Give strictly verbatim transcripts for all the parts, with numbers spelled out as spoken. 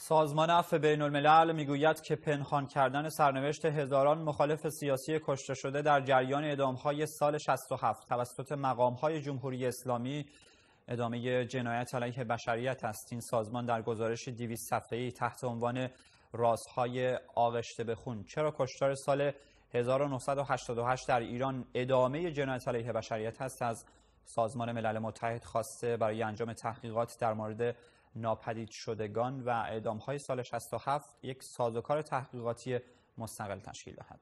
سازمان عفو بین الملل میگوید که پنهان کردن سرنوشت هزاران مخالف سیاسی کشته شده در جریان اعدام‌های سال شصت و هفت توسط مقام‌های جمهوری اسلامی ادامه جنایت علیه بشریت است. این سازمان در گزارش دویست صفحه‌ای تحت عنوان رازهای آغشته به خون چرا کشتار سال هزار و نهصد و هشتاد و هشت در ایران ادامه جنایت علیه بشریت است از سازمان ملل متحد خواسته برای انجام تحقیقات در مورد ناپدید شدگان و اعدام‌های سال شصت و هفت یک سازوکار تحقیقاتی مستقل تشکیل دهد.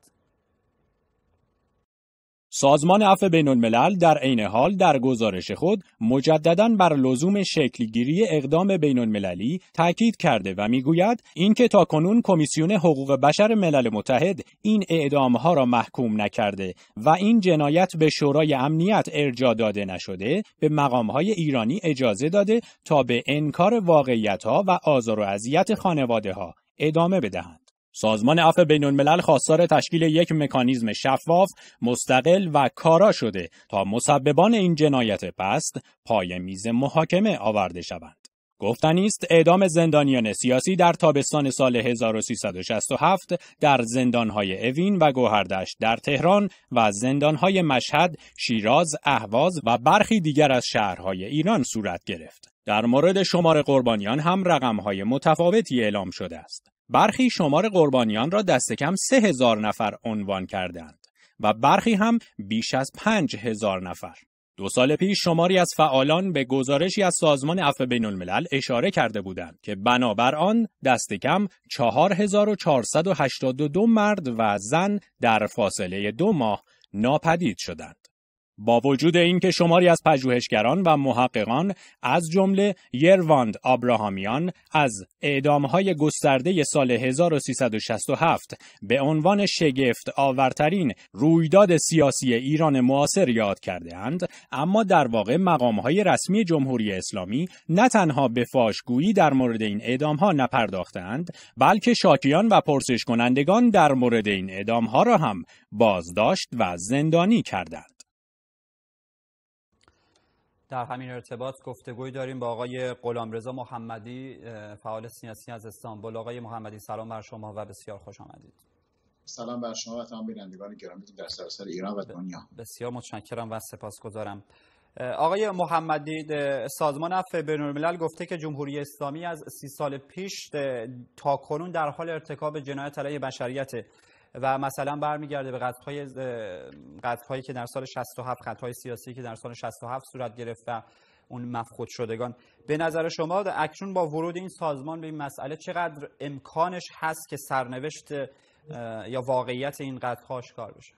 سازمان عفو بین الملل در عین حال در گزارش خود مجدداً بر لزوم شکلگیری اقدام بین المللی تاکید کرده و میگوید اینکه تاکنون کمیسیون حقوق بشر ملل متحد این اعدام‌ها را محکوم نکرده و این جنایت به شورای امنیت ارجاع داده نشده، به مقام‌های ایرانی اجازه داده تا به انکار واقعیت‌ها و آزار و اذیت خانواده‌ها ادامه بدهند. سازمان عفو بین الملل خواستار تشکیل یک مکانیزم شفاف، مستقل و کارا شده تا مسببان این جنایت پست پای میز محاکمه آورده شوند. گفتنی است اعدام زندانیان سیاسی در تابستان سال هزار و سیصد و شصت و هفت در زندان‌های اوین و گوهردشت در تهران و زندان‌های مشهد، شیراز، اهواز و برخی دیگر از شهرهای ایران صورت گرفت. در مورد شمار قربانیان هم رقم‌های متفاوتی اعلام شده است. برخی شمار قربانیان را دست کم سه هزار نفر عنوان کردند و برخی هم بیش از پنج هزار نفر. دو سال پیش شماری از فعالان به گزارشی از سازمان عفو بین الملل اشاره کرده بودند که بنابر آن دست کم چهار هزار و چهارصد و هشتاد و دو مرد و زن در فاصله دو ماه ناپدید شدند. با وجود اینکه شماری از پژوهشگران و محققان از جمله یرواند آبراهامیان از اعدام‌های گسترده سال هزار و سیصد و شصت و هفت به عنوان شگفت آورترین رویداد سیاسی ایران معاصر یاد کرده‌اند، اما در واقع مقام‌های رسمی جمهوری اسلامی نه تنها به فاشگویی در مورد این اعدام‌ها نپرداختند، بلکه شاکیان و پرسش کنندگان در مورد این اعدام‌ها را هم بازداشت و زندانی کردند. در همین ارتباط گفتگوی داریم با آقای غلامرضا محمدی، فعال سیاسی از استانبول. آقای محمدی سلام بر شما و بسیار خوش آمدید. سلام بر شما و تمام بینندگان گرامی در سراسر ایران و دنیا. بسیار متشکرم و سپاسگزارم. آقای محمدی، سازمان عفو بین الملل گفته که جمهوری اسلامی از سی سال پیش تا کنون در حال ارتکاب جنایت علیه بشریت و مثلا برمیگرده به قتل‌های قتل‌هایی که در سال شصت و هفت، قتل‌های سیاسی که در سال شصت و هفت صورت گرفت و اون مفقود شدگان. به نظر شما اکنون با ورود این سازمان به این مسئله چقدر امکانش هست که سرنوشت یا واقعیت این قتل‌ها آشکار بشه؟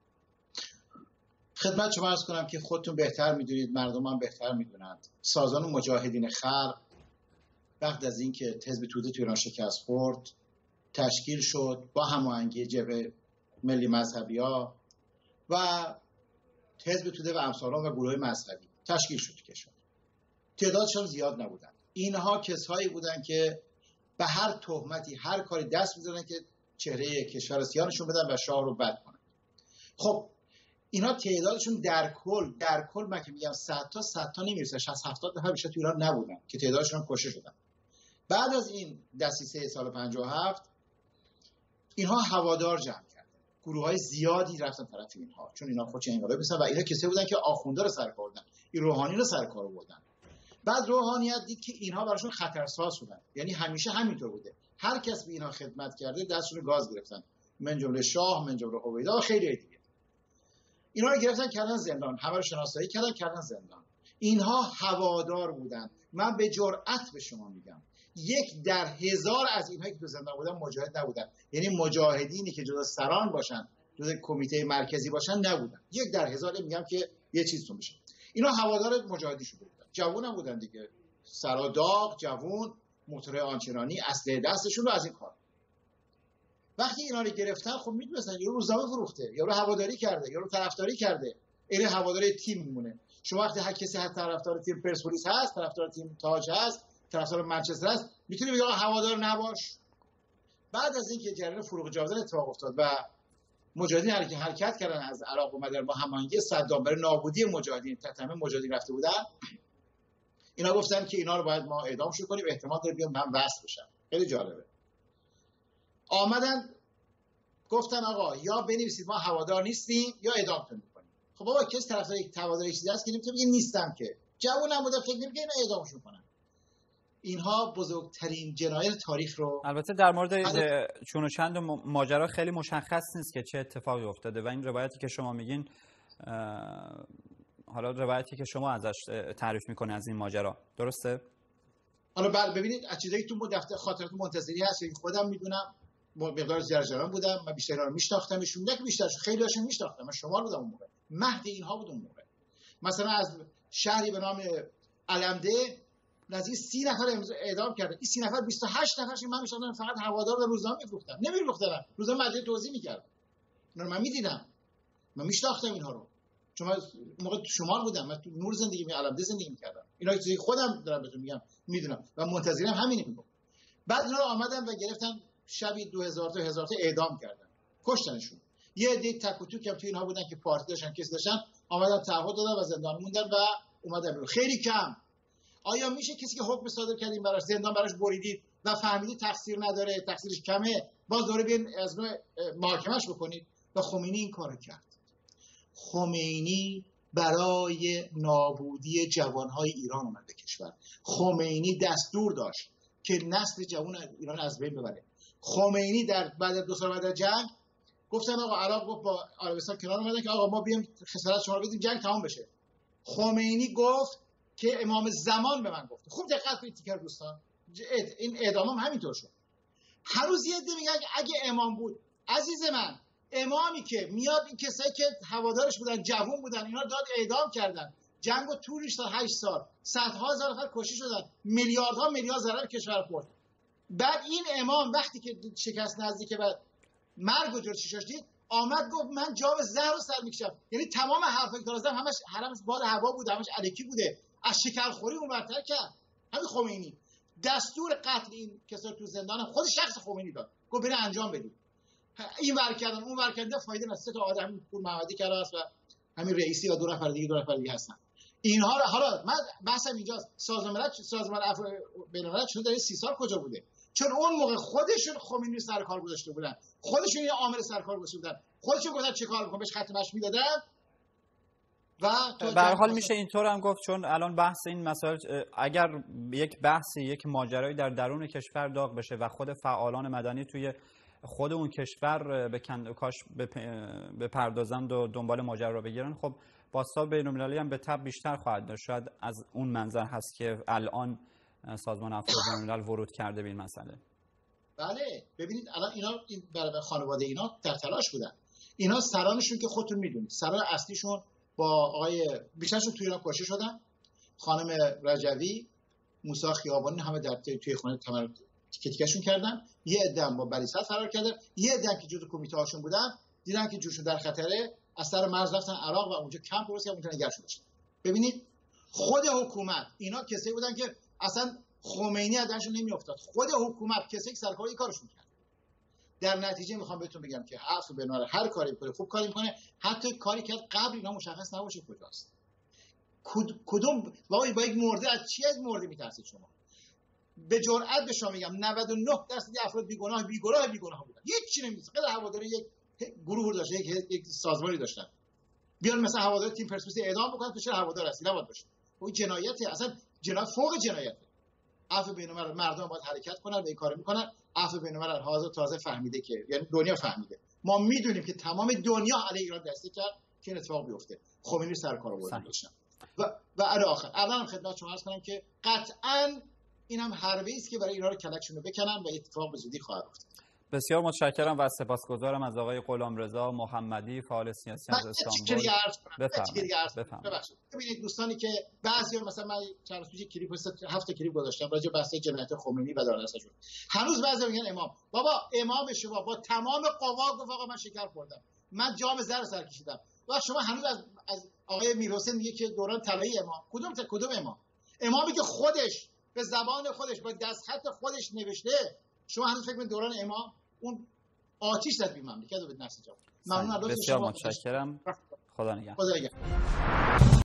خدمت شما عرض کنم که خودتون بهتر میدونید، مردم هم بهتر میدونند. سازمان مجاهدین خلق وقت از اینکه حزب توده تو ایران شکست خورد تشکیل شد با هماهنگی جبهه ملی مذهبی‌ها و حزب توده و امثالان و گروه مذهبی تشکیل شد تو کشور. تعدادشون زیاد نبودن. اینها کسایی بودن که به هر تهمتی، هر کاری دست می‌زدن که چهره کشور سیاه نشون بدن و شاه رو بد کنن. خب اینا تعدادشون در کل در کل من که میگم صد تا صد تا نمیرسه، شصت هفتاد نفر بیشتر تو ایران نبودن که تعدادشون کشته شدن. بعد از این دسیسه سال پنجاه و هفت اینها هوادار جمع کردن، گروه های زیادی رفتن طرف اینها، چون اینا خودش انقلابی هستن و اینا کسایی بودن که آخونده رو سر کار بردن، این روحانی رو سر کار بردن. بعد روحانیت دید که اینها براشون خطرساز شدن، یعنی همیشه همینطور بوده، هر کس به اینها خدمت کرده دستشون گاز گرفتن، من جمله شاه، من جمله عبیدا و خیلی دیگه. اینا رو گرفتن کردن زندان، همه رو شناسایی کردن کردن زندان. اینها هوادار بودن. من به جرئت به شما میگم یک در هزار از اینهایی که تو زندان بودن مجاهد نبودن، یعنی مجاهدینی که جزء سران باشن، جزء کمیته مرکزی باشن نبودن. یک در هزار میگم که یه چیزتون بشه. اینا هوادار مجاهدی شده بودن، جوون هم بودن دیگه، سرا داغ، جوون، موتور آنچنانی، اسلحه دستشون رو از این کار. وقتی اینا رو گرفتن خب میدونستن یارو روزنامه فروخته، یارو هواداری کرده، یارو طرفداری کرده، این هواداری تیم میمونه. شما وقتی هر کسی هر طرفدار تیم پرسپولیس هست، طرفدار تیم تاج هست، طرفدار منچستر است، میتونی بگی آقا هوادار نباش. بعد از اینکه جریان فروغ جاودان اتفاق افتاد و مجاهدین حرکت کردن از عراق اومدن با هماهنگی صدام برای نابودی مجاهدین، تتمه مجاهدین رفته بودن، اینا گفتن که اینا رو باید ما اعدام شو کنیم، احتمال داره بیان من وصل بشن. خیلی جالبه. آمدن گفتن آقا یا بنویسید ما هوادار نیستیم یا اعدامتون میکنیم. خب بابا کس طرفدار یک هوادار چیزی هست که نمیتونه بگه نیستم، که جوونم بوده فکر نمی‌کنه اینا اعدامشون کنن. اینها بزرگترین جنایت تاریخ رو. البته در مورد چون و چند ماجرا خیلی مشخص نیست که چه اتفاقی افتاده و این روایتی که شما میگین، حالا روایتی که شما ازش تعریف میکنه از این ماجرا، درسته؟ حالا بعد ببینید از چیزایی تو دفتر خاطرات منتظری هست که خودم میدونم، مقدار زرجران بودم، من بیشتر رو میشناختمشون، نه که بیشترش خیلی هاشون میشناختم، من شمار بودم اون موقع، مهد اینها بود اون موقع. مثلا از شهری به نام علمده نزدیک سی نفر اعدام کردن. این سی نفر بیست و هشت نفرش من میشناختم، فقط هوادار و روزنامه میفروختن، نمیفروختن، روزنامه مجله توزیع میکرد. اینا من میدیدم، من میشناختم اینها رو، چون من موقع شمال بودم، من تو نور زندگی می علمده زندگی میکردم. اینا چیزی خودم دارم بهتون میگم میدونم و منتظرم همین میگم. بعد اینا رو آمدن و گرفتن شبی دو هزار تا هزار تا اعدام کردن، کشتنشون. یه عده تک و توک که تو اینها بودن که پارتی داشتن، کسی داشتن، آمدن تعهد دادن و زندان موندن و اومدن بیرون. خیلی کم. آیا میشه کسی که حکم صادر کردیم براش، زندان براش بریدید و فهمیدید تقصیر نداره، تقصیرش کمه، باز دوره بیان از نوع محاکمش بکنید؟ و خمینی این کارو کرد. خمینی برای نابودی جوانهای ایران اومد به کشور. خمینی دستور داشت که نسل جوان ایران از بین ببره. خمینی در بعد دو سال بعد از جنگ گفتن آقا عراق گفت با عربستان کنار اومدن که آقا ما بیام خسارت شما رو بدیم جنگ تمام بشه. خمینی گفت که امام زمان به من گفته. خوب دقت کنید تیکر دوستان، این اعدام هم همینطور شد. هر روز یه عده میگن اگه امام بود. عزیز من، امامی که میاد این کسایی که هوادارش بودن جوون بودن اینا داد اعدام کردن، جنگو طولش تا هشت سال، صدها هزار نفر کشته شدن، میلیاردها میلیارد ضرر کشور خورد. بعد این امام وقتی که شکست نزدیک به مرگ و جلوی چشاش دید، آمد گفت من جام زهر رو سر میکشم. یعنی تمام حرفایی که داشتم همش حرم باد هوا بود، همش الکی بوده، از شکرخوری اون برتر کرد. همین خمینی دستور قتل این کسا تو زندان خود شخص خمینی داد، گفت برید انجام بدید. این ور کردن اون ور کردن فایده نداره. سه تا آدم پور محمدی کرده است و همین رئیسی و دو نفر دیگه دو نفر دیگه هستن. اینها رو حالا من بحثم اینجاست، سازمان ملل سازمان عفو بین الملل شده در سی سال کجا بوده؟ چون اون موقع خودشون خمینی سر کار گذاشته بودن، خودشون یه عامل سر کار گذاشته بودن، خودشون گفتن چه کار بکنم، بهش خط مشی میدادن. و به هر حال میشه اینطور هم گفت، چون الان بحث این مسائل اگر یک بحثی یک ماجرایی در درون کشور داغ بشه و خود فعالان مدنی توی خود اون کشور به کاش بپردازند و دنبال ماجرا رو بگیرن، خب بازتاب بین‌المللی هم به تبع بیشتر خواهد داشت. شاید از اون منظر هست که الان سازمان عفو بین‌الملل ورود کرده به این مسئله. بله ببینید الان اینا این برای خانواده اینا در تلاش بودن. اینا سرانشون که خودتون میدونید سران اصلیشون با آقای بیشترشون توی ایران کشته شدن. خانم رجوی، موسی خیابانی همه در توی خونه تمر تیکشون کردن. یه عده با بریسات فرار کردن، یه عده که جزو کمیته هاشون بودن دیدن که جوشون در خطره، از سر مرز رفتن عراق و اونجا کمپ درست کردن، اونجا نگه داشتن. ببینید خود حکومت اینا کسایی بودن که اصلا خمینی ازشون نمیافتاد، خود حکومت کسایی که سرکار این کارشون کرد. در نتیجه میخوام بهتون بگم که عفو بین‌الملل هر کاری میکنه خوب کاری میکنه، حتی کاری کرد قبل اینا مشخص نباشه کجاست. کدوم وای با یک مرده از چی از مرده میترسید شما؟ به جرئت به شما میگم نود و نه درصد افراد بیگناه بیگناه بیگناه بودن، هیچ چی نمی‌دونن. غیر هواداری یک گروه داشت، یک یک سازمانی داشتن، بیان مثلا هوادار تیم پرسپولیس اعدام بکنن تو چه هوادار هستی نباید باشه. اون جنایته، اصلا جنایت فوق جنایته. عفو بین‌الملل مردم باید حرکت کنن و این کارو میکنن. عفو بین‌الملل حاضر تازه فهمیده که یعنی دنیا فهمیده، ما میدونیم که تمام دنیا علیه ایران دسته کرد که این اتفاق بیفته. خمینی سر کار آورد داشتن و و الی آخر. الان خدمت شما عرض کنم که قطعاً این هم حربه‌ای است که برای اینا رو کلکشون رو بکنن و اتفاق به زودی خواهد افتاد. بسیار متشکرم و سپاسگزارم از آقای غلامرضا محمدی، فعال سیاسی از استانبول. بفرمایید. ببخشید. ببینید دوستانی که بعضیا مثلا من چند روز پیش کلیپ هفت کلیپ گذاشتم راجع به بحث جنایت خمینی و دارالاسد، هنوز بعضیا میگن امام بابا امام شما با تمام قوا گفت آقا من شکر خوردم، من جام زر سر کشیدم. و شما هنوز از از آقای میرحسین میگه که دوران طلایی امام کدوم تا کدوم امام؟ امامی که خودش به زبان خودش با دستخط خودش نوشته، شما هنوز فکر کنید دوران امام اون آتش زد بی مملکت و به نفس جا. ممنون. بسیار متشکرم. خدا نگهدار. خدا نگهدار.